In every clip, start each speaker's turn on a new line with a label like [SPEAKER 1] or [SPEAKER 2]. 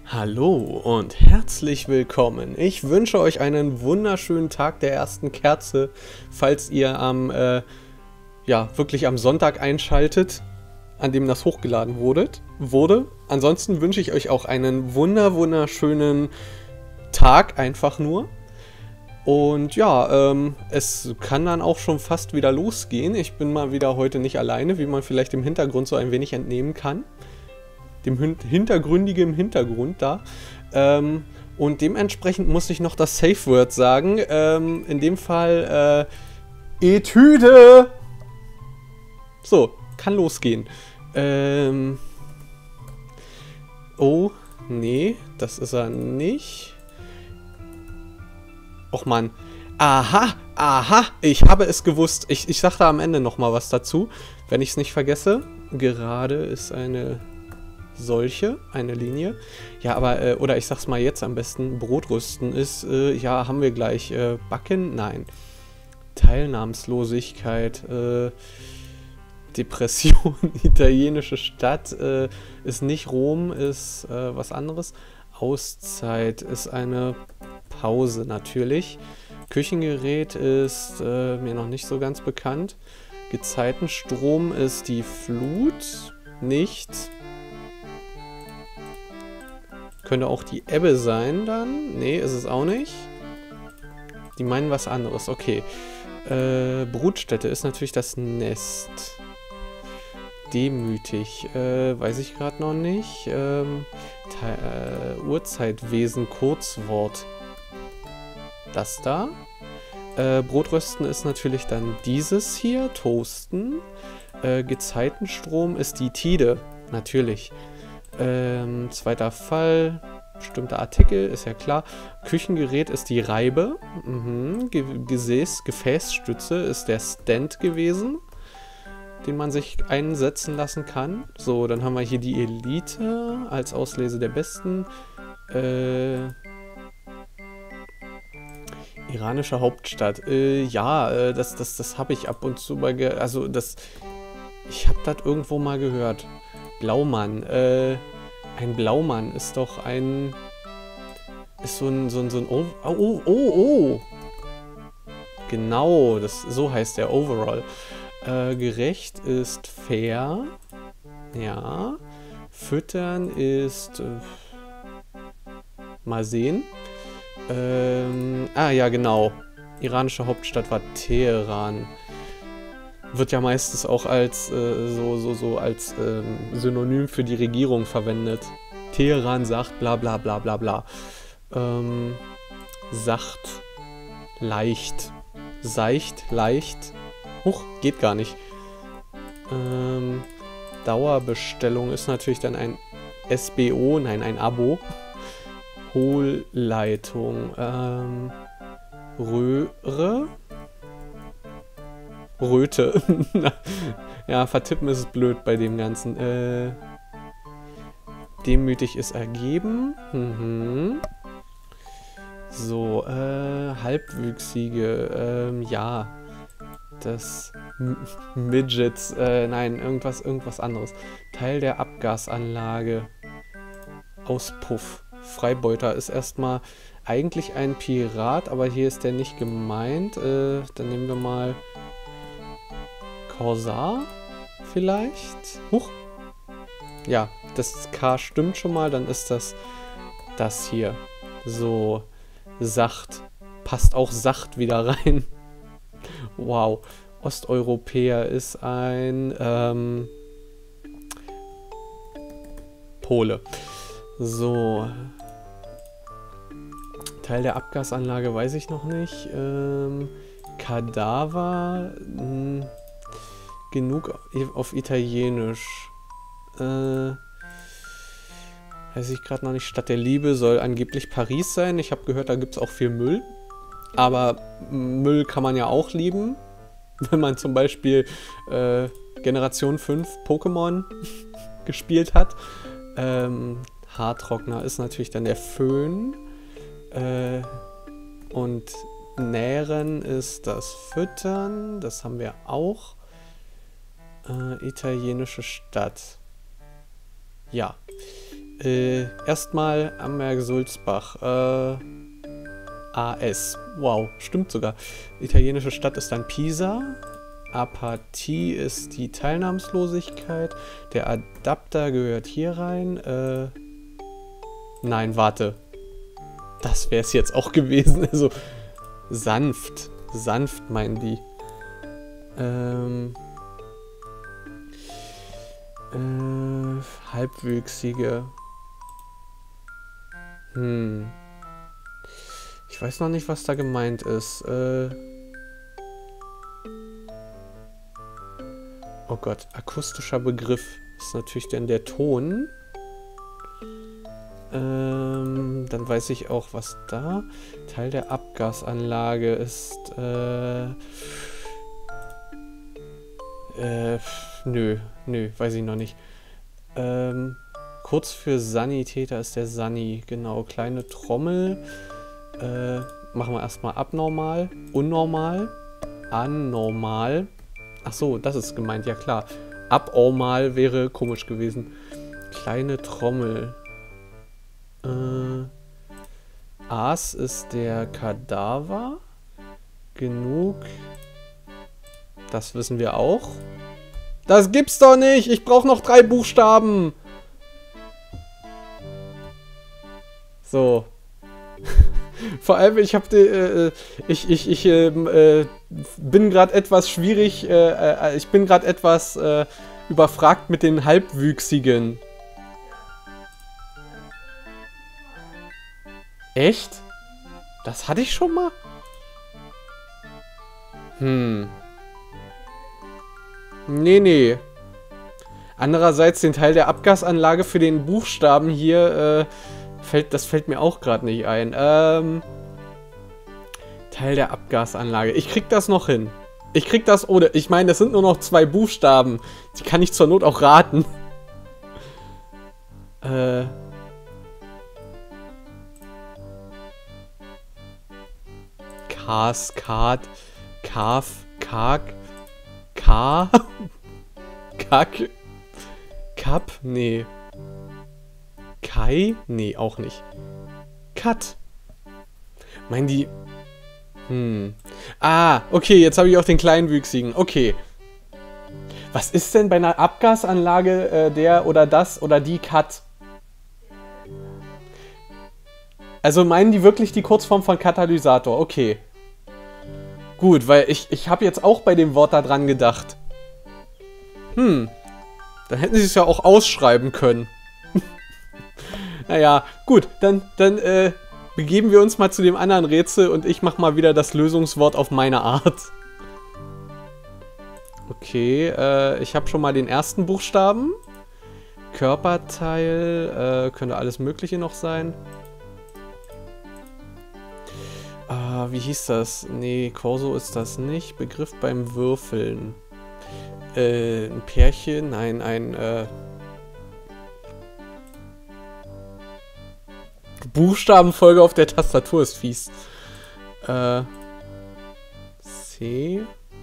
[SPEAKER 1] Hallo und herzlich willkommen. Ich wünsche euch einen wunderschönen Tag der ersten Kerze, falls ihr wirklich am Sonntag einschaltet, an dem das hochgeladen wurde. Ansonsten wünsche ich euch auch einen wunderschönen Tag, einfach nur. Und ja, es kann dann auch schon fast wieder losgehen. Ich bin mal wieder heute nicht alleine, wie man vielleicht im Hintergrund so ein wenig entnehmen kann. Dem hintergründigen Hintergrund da. Und dementsprechend muss ich noch das Safe Word sagen. In dem Fall Etüde. So, kann losgehen. Oh, nee, das ist er nicht. Och Mann. Aha, ich habe es gewusst. Ich sage da am Ende nochmal was dazu, wenn ich es nicht vergesse. Gerade ist eine Linie. Ja, aber, oder ich sag's mal jetzt am besten, Brotrüsten ist, ja, haben wir gleich. Backen? Nein. Teilnahmslosigkeit, Depression, italienische Stadt, ist nicht Rom, ist was anderes. Auszeit ist eine Pause natürlich. Küchengerät ist mir noch nicht so ganz bekannt. Gezeitenstrom ist die Flut, nicht. Könnte auch die Ebbe sein dann. Nee, ist es auch nicht. Die meinen was anderes. Okay. Brutstätte ist natürlich das Nest. Demütig. Weiß ich gerade noch nicht. Urzeitwesen, Kurzwort. Das da. Brotrösten ist natürlich dann dieses hier. Toasten. Gezeitenstrom ist die Tide. Natürlich. Zweiter Fall, bestimmter Artikel, ist ja klar. Küchengerät ist die Reibe. Gefäßstütze ist der Stand gewesen, den man sich einsetzen lassen kann. So, dann haben wir hier die Elite als Auslese der Besten. Iranische Hauptstadt. Ja, das habe ich ab und zu mal ich habe das irgendwo mal gehört. Blaumann. Ein Blaumann ist doch ist so ein Oh. Genau, so heißt der Overall. Gerecht ist fair. Ja. Füttern ist mal sehen. Ja, genau. Iranische Hauptstadt war Teheran. Wird ja meistens auch als als Synonym für die Regierung verwendet. Teheran sagt bla bla bla bla bla. Sacht, leicht. Seicht, leicht. Huch, geht gar nicht. Dauerbestellung ist natürlich dann ein SBO, nein, ein Abo. Hohlleitung. Röhre. Röte. Ja, vertippen ist blöd bei dem Ganzen. Demütig ist ergeben. So, halbwüchsige. Ja. Das Midgets. Nein, irgendwas anderes. Teil der Abgasanlage. Auspuff. Freibeuter ist erstmal eigentlich ein Pirat, aber hier ist der nicht gemeint. Dann nehmen wir mal Korsar vielleicht? Huch. Ja, das K stimmt schon mal, dann ist das hier. So, sacht. Passt auch sacht wieder rein. Wow. Osteuropäer ist ein Pole. So. Teil der Abgasanlage weiß ich noch nicht. Kadaver. Genug auf Italienisch. Weiß ich gerade noch nicht. Stadt der Liebe soll angeblich Paris sein. Ich habe gehört, da gibt es auch viel Müll. Aber Müll kann man ja auch lieben. Wenn man zum Beispiel Generation 5 Pokémon gespielt hat. Haartrockner ist natürlich dann der Föhn. Und Nähren ist das Füttern. Das haben wir auch. Italienische Stadt. Ja. Erstmal Amberg-Sulzbach. AS. Wow, stimmt sogar. Italienische Stadt ist dann Pisa. Apathie ist die Teilnahmslosigkeit. Der Adapter gehört hier rein. Nein, warte. Das wäre es jetzt auch gewesen. Also, sanft. Sanft meinen die. Halbwüchsige. Ich weiß noch nicht, was da gemeint ist. Oh Gott, akustischer Begriff ist natürlich dann der Ton. Dann weiß ich auch, was da. Teil der Abgasanlage ist. Nö, weiß ich noch nicht. Kurz für Sanitäter ist der Sani, genau. Kleine Trommel. Machen wir erstmal abnormal. Unnormal. Anormal. Ach so, das ist gemeint, ja klar. Abnormal wäre komisch gewesen. Kleine Trommel. Aas ist der Kadaver. Genug. Das wissen wir auch. Das gibt's doch nicht! Ich brauche noch 3 Buchstaben! So. Vor allem, ich habe bin gerade etwas schwierig, ich bin gerade etwas überfragt mit den Halbwüchsigen. Echt? Das hatte ich schon mal? Nee. Andererseits den Teil der Abgasanlage für den Buchstaben hier, das fällt mir auch gerade nicht ein. Teil der Abgasanlage. Ich krieg das noch hin. Ich krieg das ohne. Ich meine, das sind nur noch 2 Buchstaben. Die kann ich zur Not auch raten. Kaskad. Kaf. Kak. K. Kack. Kap? Nee. Kai? Nee, auch nicht. Cut. Meinen die... Ah, okay, jetzt habe ich auch den Kleinwüchsigen. Okay. Was ist denn bei einer Abgasanlage der oder das oder die Cut? Also meinen die wirklich die Kurzform von Katalysator? Okay. Gut, weil ich habe jetzt auch bei dem Wort da dran gedacht. Dann hätten sie es ja auch ausschreiben können. Naja, gut, dann begeben wir uns mal zu dem anderen Rätsel und ich mache mal wieder das Lösungswort auf meine Art. Okay, ich habe schon mal den ersten Buchstaben. Körperteil, könnte alles Mögliche noch sein. Wie hieß das? Nee, Corso ist das nicht. Begriff beim Würfeln. Ein Pärchen? Nein, ein, Buchstabenfolge auf der Tastatur ist fies. C.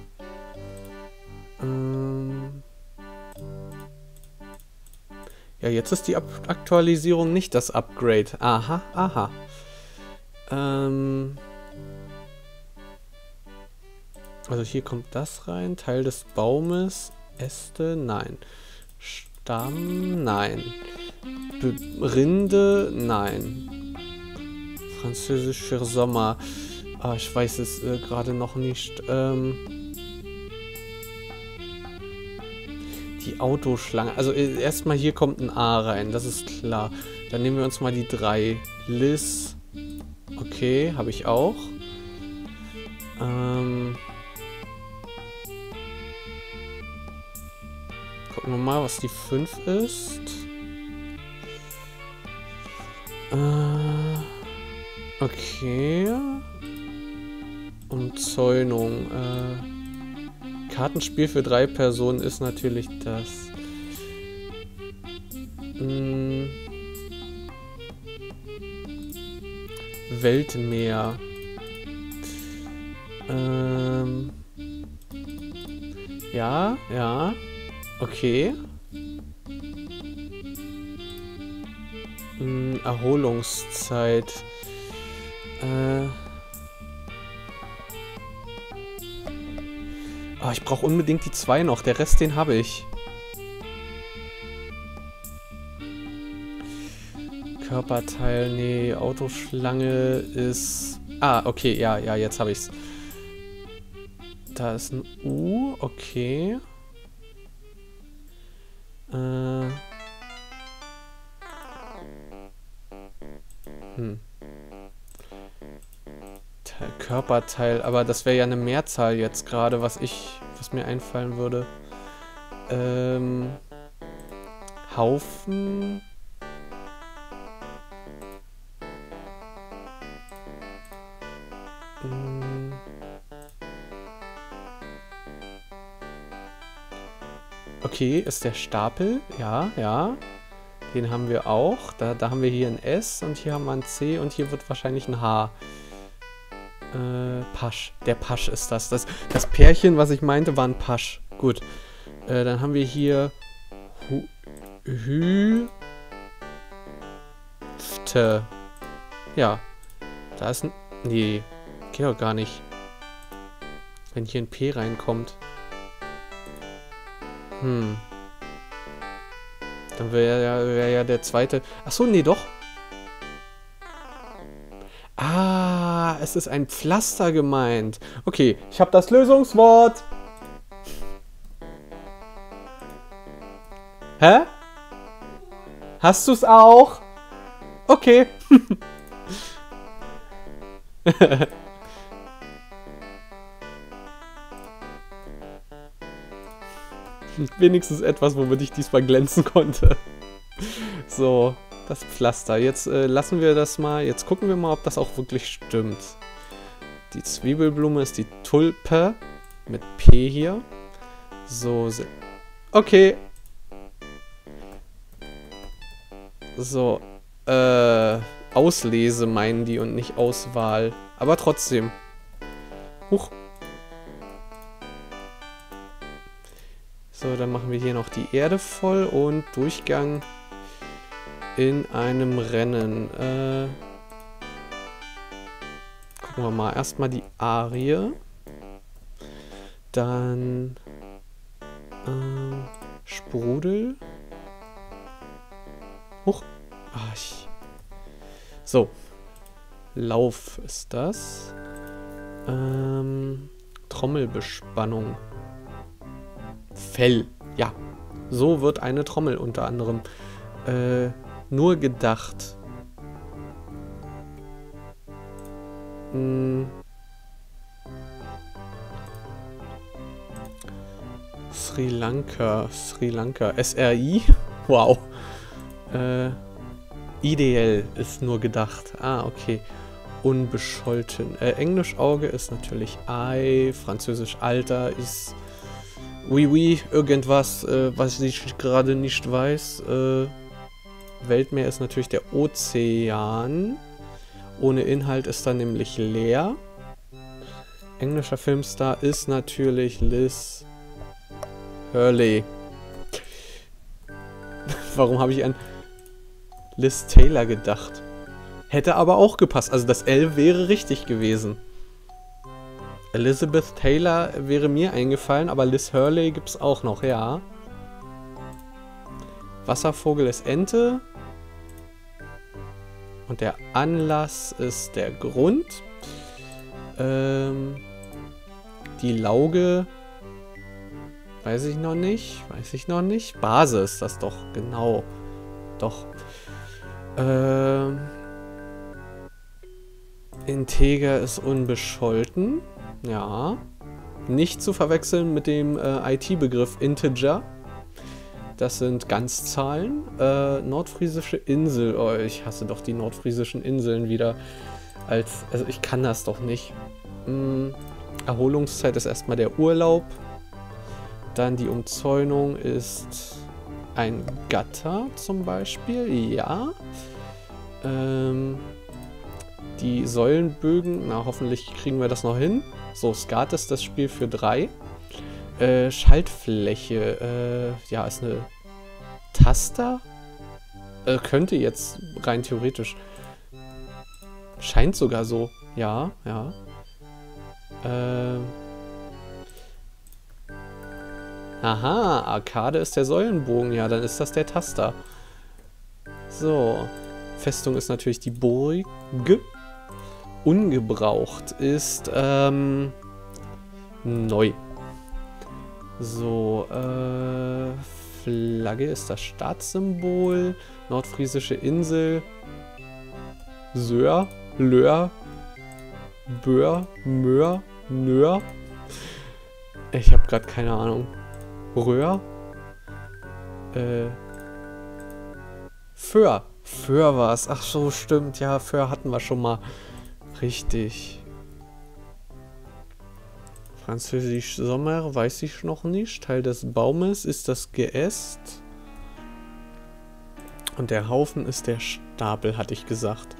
[SPEAKER 1] Ja, jetzt ist die Aktualisierung nicht das Upgrade. Aha. Also hier kommt das rein. Teil des Baumes. Äste, nein. Stamm, nein. Rinde, nein. Französisch für Sommer. Ich weiß es gerade noch nicht. Die Autoschlange. Also erstmal hier kommt ein A rein, das ist klar. Dann nehmen wir uns mal die 3. Liz. Okay, habe ich auch. Gucken wir mal, was die 5 ist. Okay. Umzäunung. Kartenspiel für 3 Personen ist natürlich das. Weltmeer. Ja. Okay. Erholungszeit. Oh, ich brauche unbedingt die 2 noch. Der Rest, den habe ich. Körperteil, nee. Autoschlange ist... Ah, okay, ja, jetzt habe ich's. Da ist ein U, okay. Körperteil, aber das wäre ja eine Mehrzahl jetzt gerade, was mir einfallen würde. Haufen. Okay, ist der Stapel? Ja. Den haben wir auch. Da haben wir hier ein S und hier haben wir ein C und hier wird wahrscheinlich ein H. Pasch. Der Pasch ist das. Das Pärchen, was ich meinte, war ein Pasch. Gut. Dann haben wir hier Hüfte. Ja. Da ist ein... Nee. Geht doch gar nicht. Wenn hier ein P reinkommt. Dann wäre ja der zweite... Achso, nee, doch. Ah, es ist ein Pflaster gemeint. Okay, ich habe das Lösungswort. Hä? Hast du es auch? Okay. Wenigstens etwas, womit ich diesmal glänzen konnte. So, das Pflaster. Jetzt lassen wir das mal. Jetzt gucken wir mal, ob das auch wirklich stimmt. Die Zwiebelblume ist die Tulpe. Mit P hier. So. Okay. So. Auslese meinen die und nicht Auswahl. Aber trotzdem. Huch. So, dann machen wir hier noch die Erde voll und Durchgang in einem Rennen. Gucken wir mal. Erstmal die Arie. Dann Sprudel. Huch. So. Lauf ist das. Trommelbespannung. Fell. Ja. So wird eine Trommel unter anderem nur gedacht. Sri Lanka. SRI? Wow. Ideell ist nur gedacht. Ah, okay. Unbescholten. Englisch-Auge ist natürlich Ei. Französisch Alter ist oui, irgendwas, was ich gerade nicht weiß. Weltmeer ist natürlich der Ozean. Ohne Inhalt ist er nämlich leer. Englischer Filmstar ist natürlich Liz Hurley. Warum habe ich an Liz Taylor gedacht? Hätte aber auch gepasst. Also das L wäre richtig gewesen. Elizabeth Taylor wäre mir eingefallen, aber Liz Hurley gibt es auch noch, ja. Wasservogel ist Ente. Und der Anlass ist der Grund. Die Lauge weiß ich noch nicht. Base ist das doch, genau. Doch. Integer ist unbescholten. Ja. Nicht zu verwechseln mit dem IT-Begriff Integer. Das sind Ganzzahlen. Nordfriesische Insel. Oh, ich hasse doch die nordfriesischen Inseln wieder. Also ich kann das doch nicht. Erholungszeit ist erstmal der Urlaub. Dann die Umzäunung ist ein Gatter zum Beispiel. Ja. Die Säulenbögen. Na, hoffentlich kriegen wir das noch hin. So, Skat ist das Spiel für 3. Schaltfläche. Ja, ist eine Taster. Könnte jetzt rein theoretisch. Scheint sogar so. Ja, ja. Aha, Arkade ist der Säulenbogen. Ja, dann ist das der Taster. So. Festung ist natürlich die Burg. Ungebraucht ist, neu. So, Flagge ist das Staatssymbol. Nordfriesische Insel. Söhr, Löhr, Böhr, Möhr, Nöhr. Ich habe gerade keine Ahnung. Röhr? Föhr. Föhr war es. Ach so, stimmt. Ja, Föhr hatten wir schon mal. Richtig. Französisch Sommer, weiß ich noch nicht. Teil des Baumes ist das Geäst. Und der Haufen ist der Stapel, hatte ich gesagt.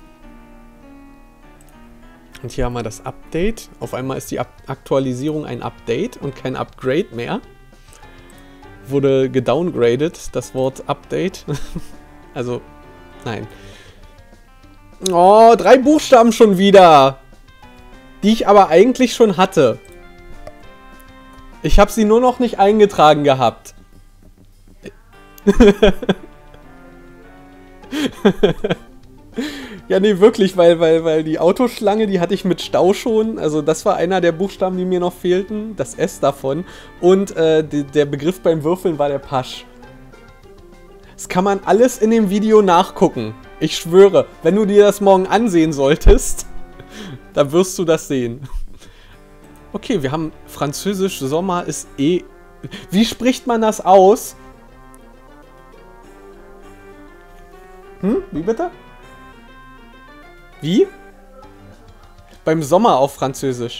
[SPEAKER 1] Und hier haben wir das Update. Auf einmal ist die Aktualisierung ein Update und kein Upgrade mehr. Wurde gedowngradet, das Wort Update. Also, nein. Oh, 3 Buchstaben schon wieder. Die ich aber eigentlich schon hatte. Ich habe sie nur noch nicht eingetragen gehabt. Ja, nee, wirklich, weil die Autoschlange, die hatte ich mit Stau schon. Also das war einer der Buchstaben, die mir noch fehlten. Das S davon. Und der Begriff beim Würfeln war der Pasch. Das kann man alles in dem Video nachgucken. Ich schwöre, wenn du dir das morgen ansehen solltest, dann wirst du das sehen. Okay, wir haben Französisch Sommer ist eh... Wie spricht man das aus? Wie bitte? Wie? Beim Sommer auf Französisch.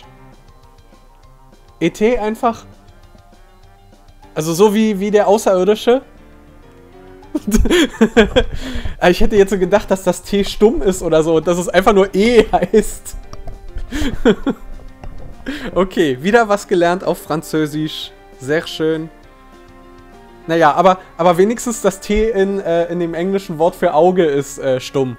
[SPEAKER 1] ET einfach. Also so wie der Außerirdische. Ich hätte jetzt so gedacht, dass das T stumm ist oder so. Und dass es einfach nur E heißt. Okay, wieder was gelernt auf Französisch. Sehr schön. Naja, aber wenigstens das T in dem englischen Wort für Auge ist stumm.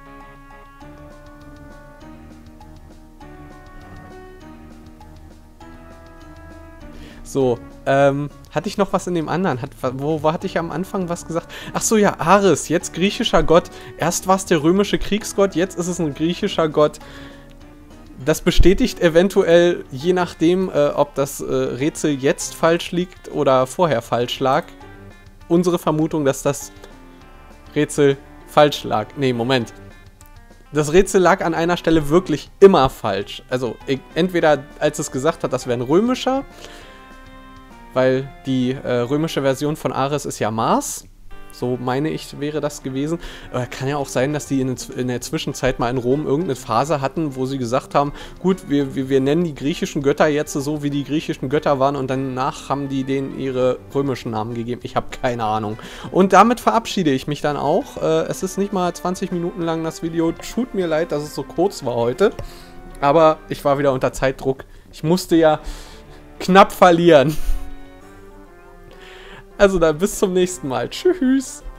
[SPEAKER 1] So, hatte ich noch was in dem anderen? Wo hatte ich am Anfang was gesagt? Ach so, ja, Ares, jetzt griechischer Gott. Erst war es der römische Kriegsgott, jetzt ist es ein griechischer Gott. Das bestätigt eventuell, je nachdem, ob das Rätsel jetzt falsch liegt oder vorher falsch lag, unsere Vermutung, dass das Rätsel falsch lag. Nee, Moment. Das Rätsel lag an einer Stelle wirklich immer falsch. Also, entweder als es gesagt hat, das wäre ein römischer, weil die römische Version von Ares ist ja Mars. So meine ich, wäre das gewesen. Kann ja auch sein, dass die in der Zwischenzeit mal in Rom irgendeine Phase hatten, wo sie gesagt haben, gut, wir nennen die griechischen Götter jetzt so, wie die griechischen Götter waren und danach haben die denen ihre römischen Namen gegeben. Ich habe keine Ahnung. Und damit verabschiede ich mich dann auch. Es ist nicht mal 20 Minuten lang das Video. Tut mir leid, dass es so kurz war heute. Aber ich war wieder unter Zeitdruck. Ich musste ja knapp verlieren. Also dann bis zum nächsten Mal. Tschüss.